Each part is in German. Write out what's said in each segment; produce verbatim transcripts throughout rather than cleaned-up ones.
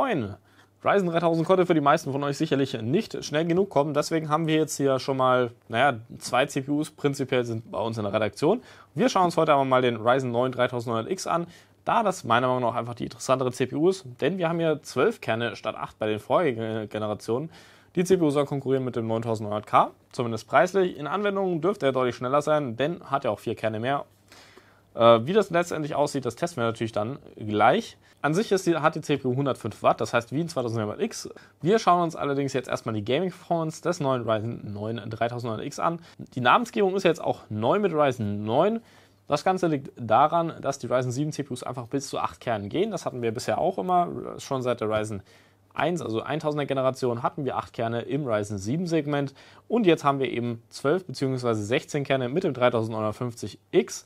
neun. Ryzen dreitausend konnte für die meisten von euch sicherlich nicht schnell genug kommen. Deswegen haben wir jetzt hier schon mal, naja, zwei C P Us prinzipiell sind bei uns in der Redaktion. Wir schauen uns heute aber mal den Ryzen neun dreitausendneunhundert X an, da das meiner Meinung nach einfach die interessantere C P U ist. Denn wir haben hier zwölf Kerne statt acht bei den vorherigen Generationen. Die C P U soll konkurrieren mit dem neuntausendneunhundert K, zumindest preislich. In Anwendungen dürfte er deutlich schneller sein, denn hat ja auch vier Kerne mehr. Äh, wie das letztendlich aussieht, das testen wir natürlich dann gleich. An sich ist die, hat die C P U hundertfünf Watt, das heißt wie ein zweitausendneunhundert X. Wir schauen uns allerdings jetzt erstmal die Gaming-Performance des neuen Ryzen neun dreitausendneunhundert X an. Die Namensgebung ist jetzt auch neu mit Ryzen neun. Das Ganze liegt daran, dass die Ryzen sieben C P Us einfach bis zu acht Kernen gehen. Das hatten wir bisher auch immer, schon seit der Ryzen eins, also tausender Generation, hatten wir acht Kerne im Ryzen sieben Segment. Und jetzt haben wir eben zwölf bzw. sechzehn Kerne mit dem dreitausendneunhundertfünfzig X.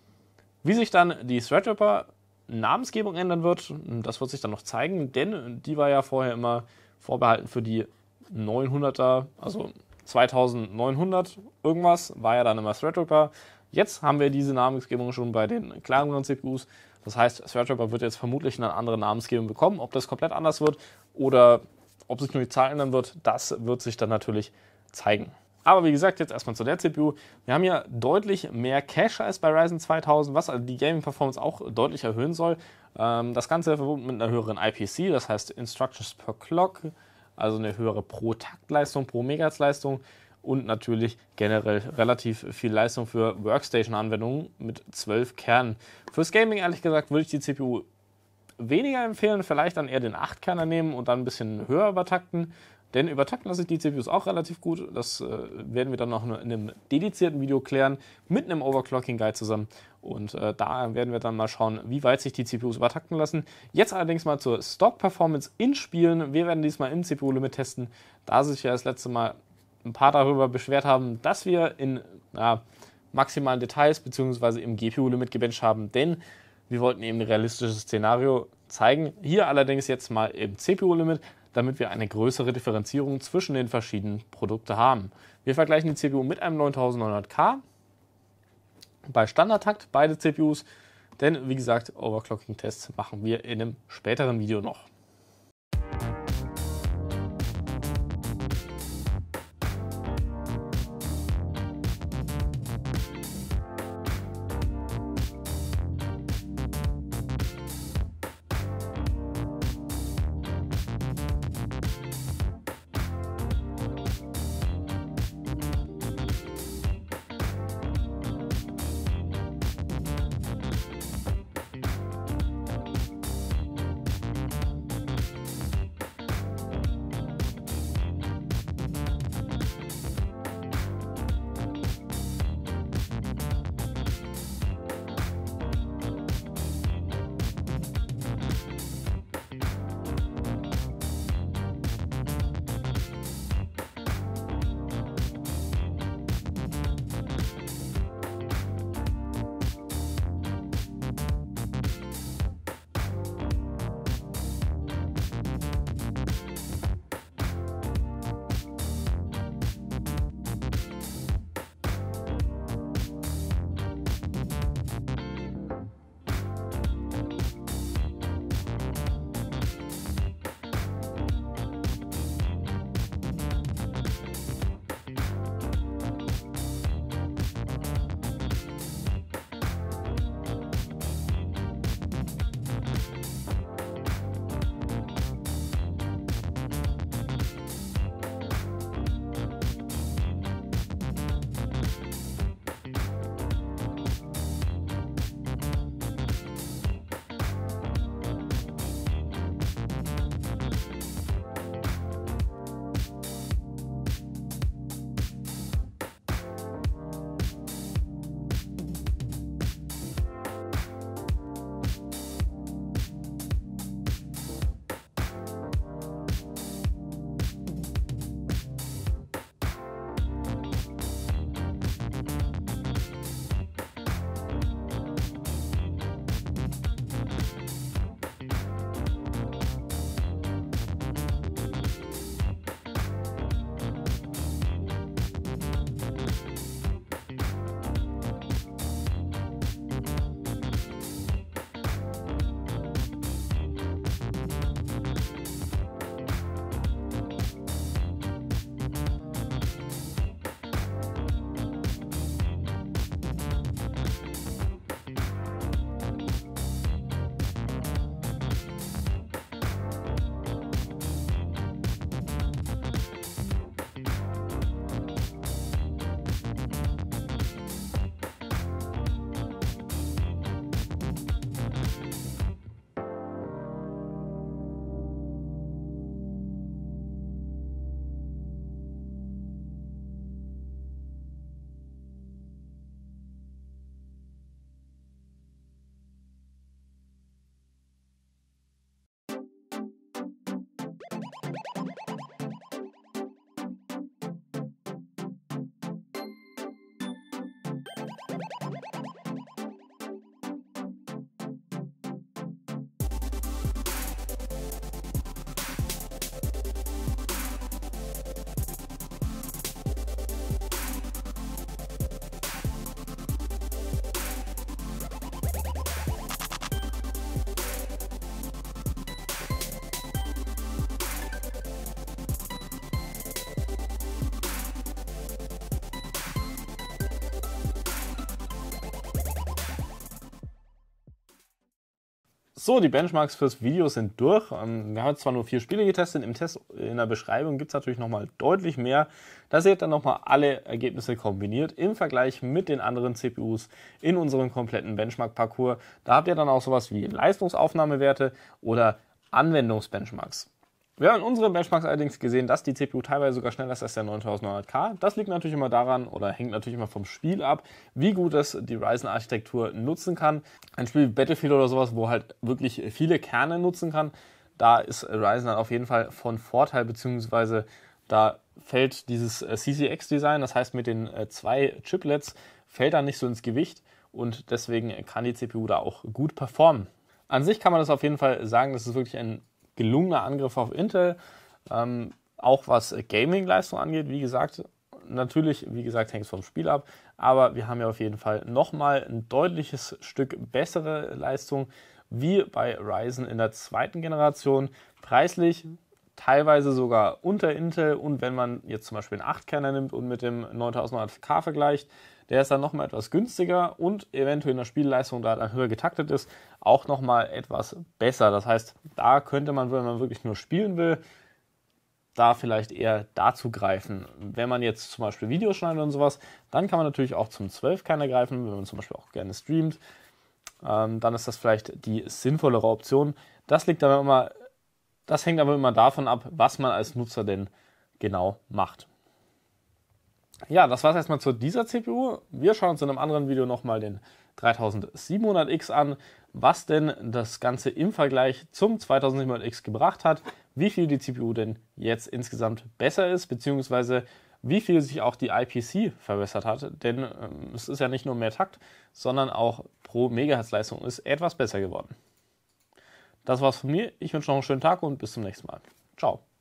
Wie sich dann die Threadripper Namensgebung ändern wird, das wird sich dann noch zeigen, denn die war ja vorher immer vorbehalten für die neunhunderter, also zweitausendneunhundert irgendwas, war ja dann immer Threadripper. Jetzt haben wir diese Namensgebung schon bei den kleineren C P Us. Das heißt, Threadripper wird jetzt vermutlich eine andere Namensgebung bekommen. Ob das komplett anders wird oder ob sich nur die Zahl ändern wird, das wird sich dann natürlich zeigen. Aber wie gesagt, jetzt erstmal zu der C P U. Wir haben ja deutlich mehr Cache als bei Ryzen zweitausend, was also die Gaming-Performance auch deutlich erhöhen soll. Das Ganze verbunden mit einer höheren I P C, das heißt Instructions per Clock, also eine höhere Pro-Taktleistung, pro Megahertz-Leistung und natürlich generell relativ viel Leistung für Workstation-Anwendungen mit zwölf Kernen. Fürs Gaming, ehrlich gesagt, würde ich die C P U weniger empfehlen, vielleicht dann eher den acht Kerner nehmen und dann ein bisschen höher übertakten. Denn übertakten lasse ich die C P Us auch relativ gut. Das äh, werden wir dann noch in einem dedizierten Video klären, mit einem Overclocking-Guide zusammen. Und äh, da werden wir dann mal schauen, wie weit sich die C P Us übertakten lassen. Jetzt allerdings mal zur Stock-Performance in Spielen. Wir werden diesmal im C P U-Limit testen, da sich ja das letzte Mal ein paar darüber beschwert haben, dass wir in ja, maximalen Details bzw. im G P U-Limit gebencht haben. Denn wir wollten eben ein realistisches Szenario zeigen. Hier allerdings jetzt mal im C P U-Limit, damit wir eine größere Differenzierung zwischen den verschiedenen Produkten haben. Wir vergleichen die C P U mit einem neuntausendneunhundert K bei Standardtakt, beide C P Us, denn wie gesagt, Overclocking-Tests machen wir in einem späteren Video noch. So, die Benchmarks fürs Video sind durch. Wir haben jetzt zwar nur vier Spiele getestet, im Test in der Beschreibung gibt es natürlich nochmal deutlich mehr. Da seht ihr dann nochmal alle Ergebnisse kombiniert im Vergleich mit den anderen C P Us in unserem kompletten Benchmark-Parcours. Da habt ihr dann auch sowas wie Leistungsaufnahmewerte oder Anwendungsbenchmarks. Wir haben in unseren Benchmarks allerdings gesehen, dass die C P U teilweise sogar schneller ist als der neuntausendneunhundert K. Das liegt natürlich immer daran oder hängt natürlich immer vom Spiel ab, wie gut es die Ryzen-Architektur nutzen kann. Ein Spiel wie Battlefield oder sowas, wo halt wirklich viele Kerne nutzen kann, da ist Ryzen dann auf jeden Fall von Vorteil, beziehungsweise da fällt dieses C C X-Design, das heißt mit den zwei Chiplets, fällt da nicht so ins Gewicht und deswegen kann die C P U da auch gut performen. An sich kann man das auf jeden Fall sagen, das ist wirklich ein gelungener Angriff auf Intel, ähm, auch was Gaming-Leistung angeht. Wie gesagt, natürlich, wie gesagt, hängt es vom Spiel ab, aber wir haben ja auf jeden Fall nochmal ein deutliches Stück bessere Leistung wie bei Ryzen in der zweiten Generation. Preislich teilweise sogar unter Intel, und wenn man jetzt zum Beispiel einen acht Kerner nimmt und mit dem neuntausendneunhundert K vergleicht, der ist dann nochmal etwas günstiger und eventuell in der Spielleistung, da dann höher getaktet ist, auch nochmal etwas besser. Das heißt, da könnte man, wenn man wirklich nur spielen will, da vielleicht eher dazu greifen. Wenn man jetzt zum Beispiel Videos schneidet und sowas, dann kann man natürlich auch zum zwölf Kerner greifen, wenn man zum Beispiel auch gerne streamt. Ähm, dann ist das vielleicht die sinnvollere Option. Das liegt aber immer, das hängt aber immer davon ab, was man als Nutzer denn genau macht. Ja, das war es erstmal zu dieser C P U. Wir schauen uns in einem anderen Video nochmal den dreitausendsiebenhundert X an, was denn das Ganze im Vergleich zum zweitausendsiebenhundert X gebracht hat, wie viel die C P U denn jetzt insgesamt besser ist, beziehungsweise wie viel sich auch die I P C verbessert hat, denn ähm, es ist ja nicht nur mehr Takt, sondern auch pro Megahertz Leistung ist etwas besser geworden. Das war's von mir, ich wünsche noch einen schönen Tag und bis zum nächsten Mal. Ciao.